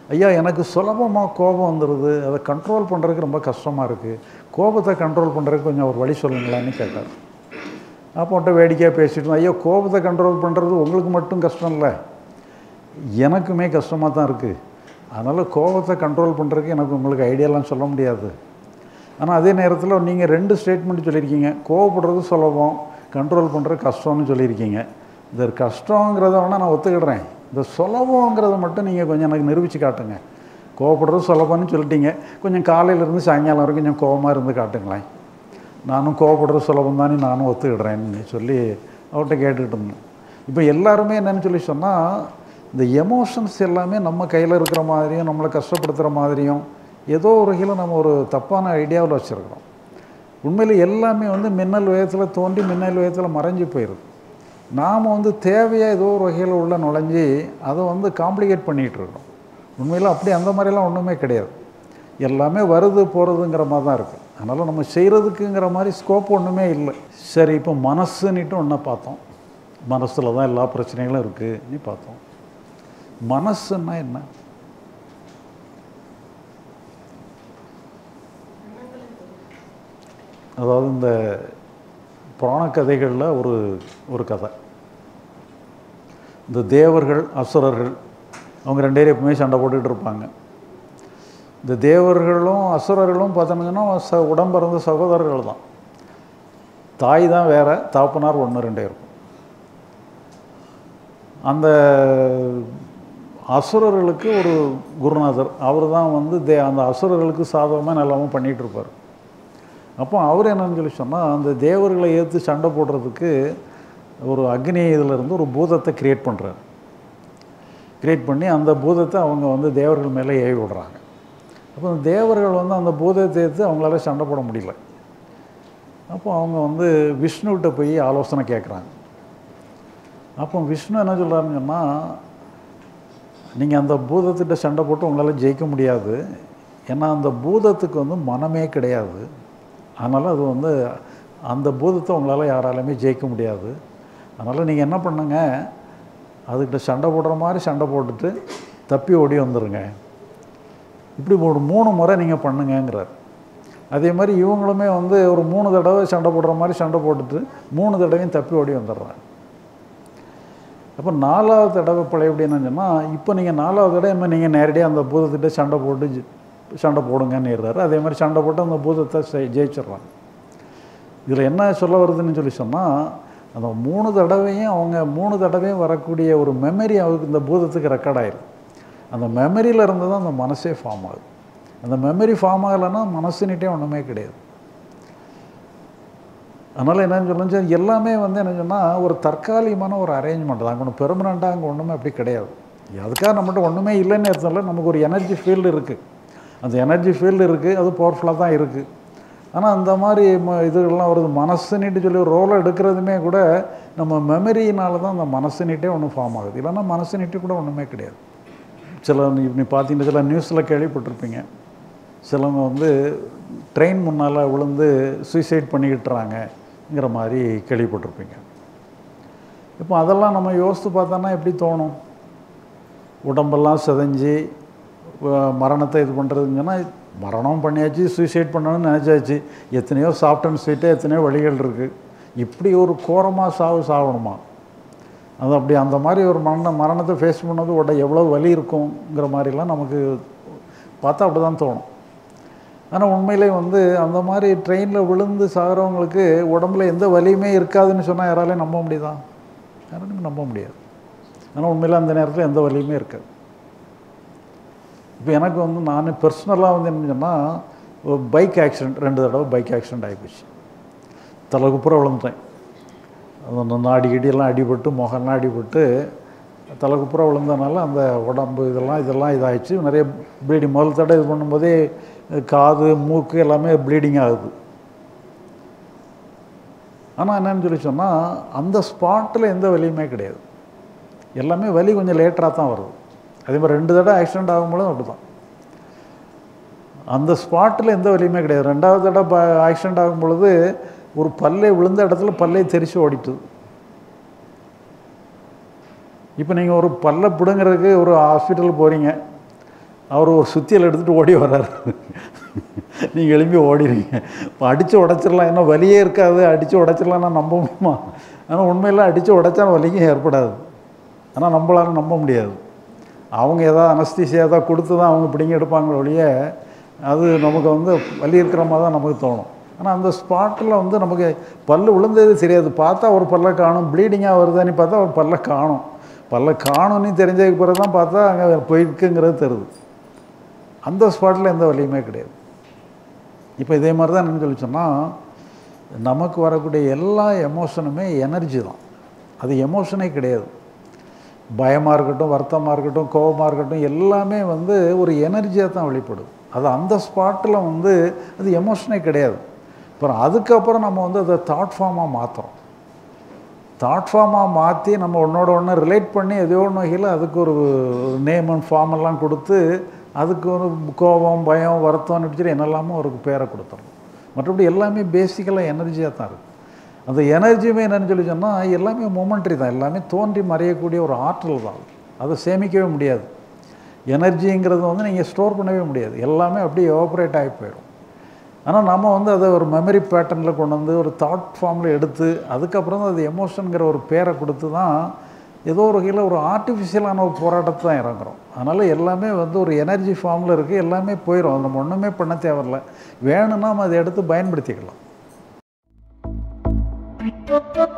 ஐயா எனக்கு சுலபமாக கோபம் வந்துடுது, அதை கண்ட்ரோல் பண்ணுறதுக்கு ரொம்ப கஷ்டமாக இருக்குது, கோபத்தை கண்ட்ரோல் பண்ணுறதுக்கு கொஞ்சம் ஒரு வழி சொல்லுங்களான்னு கேட்டார். அப்போட்ட வேடிக்கையாக பேசிட்டு ஐயோ கோபத்தை கண்ட்ரோல் பண்ணுறது உங்களுக்கு மட்டும் கஷ்டம் இல்லை, எனக்குமே கஷ்டமாக தான் இருக்குது. அதனால் கோபத்தை கண்ட்ரோல் பண்ணுறதுக்கு எனக்கு உங்களுக்கு ஐடியாலாம் சொல்ல முடியாது. ஆனால் அதே நேரத்தில் நீங்கள் 2 ஸ்டேட்மெண்ட் சொல்லியிருக்கீங்க, கோவப்படுறது சுலபம், கண்ட்ரோல் பண்ணுறது கஷ்டம்னு சொல்லியிருக்கீங்க. இந்த கஷ்டங்கிறத வேணால் நான் ஒத்துக்கிடுறேன், இந்த சுலபங்கிறத மட்டும் நீங்கள் கொஞ்சம் எனக்கு நிரூபித்து காட்டுங்க. கோவப்படுறது சுலபம்னு சொல்லிட்டீங்க, கொஞ்சம் காலையிலேருந்து சாயங்காலம் வரைக்கும் கொஞ்சம் கோபமாக இருந்து காட்டுங்களேன், நானும் கோவப்படுறது சுலபம் தானே நானும் ஒத்துக்கிடுறேன்னு சொல்லி அவர்கிட்ட கேட்டுக்கிட்டு இருந்தேன். இப்போ எல்லாருமே என்னென்னு சொல்லி சொன்னால், இந்த எமோஷன்ஸ் எல்லாமே நம்ம கையில் இருக்கிற மாதிரியும் நம்மளை கஷ்டப்படுத்துகிற மாதிரியும் ஏதோ ஒரு வகையில் நம்ம ஒரு தப்பான ஐடியாவில் வச்சுருக்கிறோம். உண்மையில் எல்லாமே மின்னல் வேகத்தில் தோன்றி மின்னல் வேகத்தில் மறைஞ்சு போயிடுது. நாம் தேவையாக ஏதோ ஒரு வகையில் உள்ள நுழைஞ்சி அதை காம்ப்ளிகேட் பண்ணிகிட்ருக்கோம். உண்மையில் அப்படி அந்த மாதிரிலாம் ஒன்றுமே கிடையாது, எல்லாமே வருது போகிறதுங்கிற மாதிரி தான் இருக்குது. அதனால் நம்ம செய்கிறதுக்குங்கிற மாதிரி ஸ்கோப் ஒன்றுமே இல்லை. சரி, இப்போ மனசுன்னுட்டு ஒன்றை பார்த்தோம், மனசில் தான் எல்லா பிரச்சனைகளும் இருக்குதுன்னு பார்த்தோம். மனசுன்னா என்ன? அதாவது இந்த புராண கதைகளில் ஒரு கதை, இந்த தேவர்கள் அசுரர்கள் அவங்க 2 பேரும் எப்பவுமே சண்டை போட்டுக்கிட்டு இருப்பாங்க. இந்த தேவர்களும் அசுரர்களும் பார்த்தோம்னா உடம்பிறந்த சகோதரர்கள் தான், தாய் தான் வேறு, தாப்பனார் 1-2 இருக்கும். அந்த அசுரர்களுக்கு ஒரு குருநாதர், அவர் தான் அந்த அசுரர்களுக்கு சாதகமாக நல்லாமல் பண்ணிகிட்டு இருப்பார். அப்போ அவர் என்னன்னு சொல்லி சொன்னால், அந்த தேவர்களை ஏற்று சண்டை போடுறதுக்கு ஒரு அக்னி இதிலேருந்து ஒரு பூதத்தை க்ரியேட் பண்ணுறாரு. க்ரியேட் பண்ணி அந்த பூதத்தை அவங்க தேவர்கள் மேலே ஏவி விடுறாங்க. அப்போ அந்த தேவர்கள் அந்த பூதத்தை ஏற்று அவங்களால சண்டை போட முடியல. அப்போ அவங்க விஷ்ணுகிட்ட போய் ஆலோசனை கேட்குறாங்க. அப்போ விஷ்ணு என்ன சொல்கிறாருன்னு சொன்னால், நீங்கள் அந்த பூதத்திட்ட சண்டை போட்டு உங்களால் ஜெயிக்க முடியாது, ஏன்னா அந்த பூதத்துக்கு மனமே கிடையாது, அதனால் அது அந்த பூதத்தை உங்களால் யாராலுமே ஜெயிக்க முடியாது. அதனால் நீங்கள் என்ன பண்ணுங்க, அதுக்கிட்ட சண்டை போடுற மாதிரி சண்டை போட்டுட்டு தப்பி ஓடி வந்துடுங்க, இப்படி ஒரு 3 முறை நீங்கள் பண்ணுங்கங்கிறார். அதே மாதிரி இவங்களுமே ஒரு 3 தடவை சண்டை போடுற மாதிரி சண்டை போட்டுட்டு 3 தடவையும் தப்பி ஓடி வந்துடுறாங்க. அப்போ 4ஆவது தடவை பழைய எப்படி என்னன்னு சொன்னால், இப்போ நீங்கள் 4ஆவது தடவை நீங்கள் நேரடியாக அந்த பூதத்திட்ட சண்டை போடுங்கன்னு ஏறாரு. அதே மாதிரி சண்டை போட்டு அந்த பூதத்தை ஜெயிச்சிட்றாங்க. இதில் என்ன சொல்ல வருதுன்னு சொல்லி சொன்னால், அந்த 3 தடவையும் அவங்க 3 தடவையும் வரக்கூடிய ஒரு மெமரி அவருக்கு இந்த பூதத்துக்கு ரெக்கார்ட் ஆகிடும். அந்த மெமரியில் இருந்து தான் அந்த மனசே ஃபார்ம் ஆகுது. அந்த மெமரி ஃபார்ம் ஆகலைன்னா மனசுன்னுட்டே ஒன்றுமே கிடையாது. அதனால் என்னன்னு சொல்லுங்க, எல்லாமே என்ன சொன்னால் ஒரு தற்காலிகமான ஒரு அரேஞ்ச்மெண்ட் தான், அங்கே ஒன்று பெர்மனண்ட்டாக அங்கே ஒன்றுமே அப்படி கிடையாது. அதுக்காக நம்மகிட்ட ஒன்றுமே இல்லைன்னு அர்த்தம் இல்லை, நமக்கு ஒரு எனர்ஜி ஃபீல்டு இருக்குது, அந்த எனர்ஜி ஃபீல்டு இருக்குது, அது பவர்ஃபுல்லாக தான் இருக்குது. ஆனால் அந்த மாதிரி இதுகள்லாம் வருது. மனசுன்னுட்டு சொல்லி ஒரு ரோலை எடுக்கிறதுமே கூட நம்ம மெமரியினால தான் அந்த மனசுன்னுட்டே ஒன்று ஃபார்ம் ஆகுது, இல்லைன்னா மனசுன்னுட்டு கூட ஒன்றுமே கிடையாது. சில நீ பார்த்தீங்கன்னா சில நியூஸில் கேள்விப்பட்டிருப்பீங்க, சிலவங்க ட்ரெயின் முன்னால் விழுந்து சூசைட் பண்ணிக்கிட்டுறாங்கங்கிற மாதிரி கேள்விப்பட்டிருப்பீங்க. இப்போ அதெல்லாம் நம்ம யோசித்து பார்த்தோன்னா எப்படி தோணும், உடம்பெல்லாம் சிதைஞ்சி மரணத்தை இது பண்ணுறதுங்கன்னா, மரணம் பண்ணியாச்சு, சூசைட் பண்ணணும்னு நினச்சாச்சு, எத்தனையோ சாஃப்ட் அண்ட் ஸ்வீட்டாக எத்தனையோ வழிகள் இருக்குது, இப்படி ஒரு கோரமாக சாகணுமா? அது அப்படி அந்த மாதிரி ஒரு மரணத்தை ஃபேஸ் பண்ணது எவ்வளோ வலி இருக்குங்கிற மாதிரிலாம் நமக்கு பார்த்தா அப்படி தான் தோணும். ஆனால் உண்மையிலே அந்த மாதிரி ட்ரெயினில் விழுந்து சாகிறவங்களுக்கு உடம்புல எந்த வலியுமே இருக்காதுன்னு சொன்னால் யாராலையும் நம்ப முடியுதா? யாராலையும் நம்ப முடியாது. ஆனால் உண்மையில் அந்த நேரத்தில் எந்த வலியுமே இருக்காது. இப்போ எனக்கு நான் பர்சனலாக என்ன சொன்னால், ஒரு பைக் ஆக்சிடெண்ட் 2 தடவை பைக் ஆக்சிடெண்ட் ஆகிப்போச்சு. தலைக்குப்புறம் விழுந்துட்டேன், அந்த நாடிக்கடியெல்லாம் அடிபட்டு முகம்லாம் அடிபட்டு தலைக்குப்புறம் விழுந்ததுனால அந்த உடம்பு இதெல்லாம் இதாகிடுச்சு. நிறைய ப்ளீடிங், முதல் தடவை இது பண்ணும்போதே காது மூக்கு எல்லாமே ப்ளீடிங் ஆகுது. ஆனால் என்னன்னு சொல்லி சொன்னால், அந்த ஸ்பாட்டில் எந்த வலியுமே கிடையாது, எல்லாமே வலி கொஞ்சம் லேட்டராக தான் வருது. அதே மாதிரி 2 தடவை ஆக்சிடெண்ட் ஆகும்போதும் அப்படி தான், அந்த ஸ்பாட்டில் எந்த வலியுமே கிடையாது. 2வது தடவை ஆக்சிடெண்ட் ஆகும் பொழுது ஒரு பல்லை விழுந்த இடத்துல பல்லை தெரிச்சு ஓடிட்டுது. இப்போ நீங்கள் ஒரு பல்லை பிடுங்கிறதுக்கு ஒரு ஹாஸ்பிட்டல் போகிறீங்க, அவர் ஒரு சுத்தியல் எடுத்துகிட்டு ஓடி வர்றாரு. நீங்கள் எழும்பி ஓடிடுவீங்க. இப்போ அடித்து உடச்சிடலாம், ஏன்னா வலியே இருக்காது, அடித்து உடச்சிடலாம் நான் நம்ப முடியுமா? ஆனால் உண்மையில் அடித்து உடைச்சா வலிக்கும் ஏற்படாது. ஆனால் நம்மளால நம்ப முடியாது. அவங்க ஏதாவது அனஸ்தீசியா ஏதாவது கொடுத்து தான் அவங்க பிடிங்கி எடுப்பாங்களே ஒழிய, அது நமக்கு வந்து வலி இருக்கிற மாதிரி தான் நமக்கு தோணும். ஆனால் அந்த ஸ்பாட்டில் வந்து நமக்கு பல்லு விழுந்தது தெரியாது. பார்த்தா ஒரு பல்லை காணும், ப்ளீடிங்காக வருதுன்னு பார்த்தா ஒரு பல்லை காணும். பல்லை காணும்னு தெரிஞ்சதுக்கு பிறகு தான் பார்த்தா அங்கே போயிருக்குங்கிறது தெரியுது. அந்த ஸ்பாட்டில் எந்த வலியுமே கிடையாது. இப்போ இதே மாதிரி தான் என்னன்னு சொல்லி சொன்னால், நமக்கு வரக்கூடிய எல்லா எமோஷனுமே எனர்ஜி தான். அது எமோஷனே கிடையாது. பயமாக இருக்கட்டும், வருத்தமாக இருக்கட்டும், கோபமாக இருக்கட்டும், எல்லாமே வந்து ஒரு எனர்ஜியாக தான் வெளிப்படுது. அது அந்த ஸ்பாட்டில் வந்து அது எமோஷனே கிடையாது. அப்புறம் அதுக்கப்புறம் நம்ம வந்து அதை தாட் ஃபார்மாக மாற்றுறோம். தாட் ஃபார்மாக மாற்றி நம்ம ஒன்றோட ஒன்று ரிலேட் பண்ணி எதோ ஒன்று வகையில் அதுக்கு ஒரு நேம் அண்ட் ஃபார்ம் எல்லாம் கொடுத்து அதுக்கு ஒரு கோபம், பயம், வருத்தம்னு சொல்லி என்னெல்லாமோ ஒரு பேரை கொடுத்துறோம். மற்றபடி எல்லாமே பேசிக்கலாக எனர்ஜியாக தான் இருக்குது. அந்த எனர்ஜியுமே என்னென்னு சொல்லி சொன்னால் எல்லாமே மொமெண்ட்ரி தான். எல்லாமே தோன்றி மறையக்கூடிய ஒரு ஆற்றல் தான். அதை சேமிக்கவே முடியாது. எனர்ஜிங்கிறது வந்து நீங்கள் ஸ்டோர் பண்ணவே முடியாது. எல்லாமே அப்படியே எவாப்ரேட் ஆகி போயிடும். ஆனால் நம்ம வந்து அதை ஒரு மெமரி பேட்டர்னில் கொண்டு வந்து ஒரு தாட் ஃபார்மில் எடுத்து அதுக்கப்புறம் தான் அது எமோஷனுங்கிற ஒரு பேரை கொடுத்து தான் ஏதோ ஒரு வகையில் ஒரு ஆர்டிஃபிஷியலான ஒரு போராட்டத்தை தான் இறங்குறோம். அதனால் எல்லாமே வந்து ஒரு எனர்ஜி ஃபார்மில் இருக்குது. எல்லாமே போயிடும். நம்ம ஒன்றுமே பண்ண தேவையில்லை. வேணும்னா நம்ம அதை எடுத்து பயன்படுத்திக்கலாம்.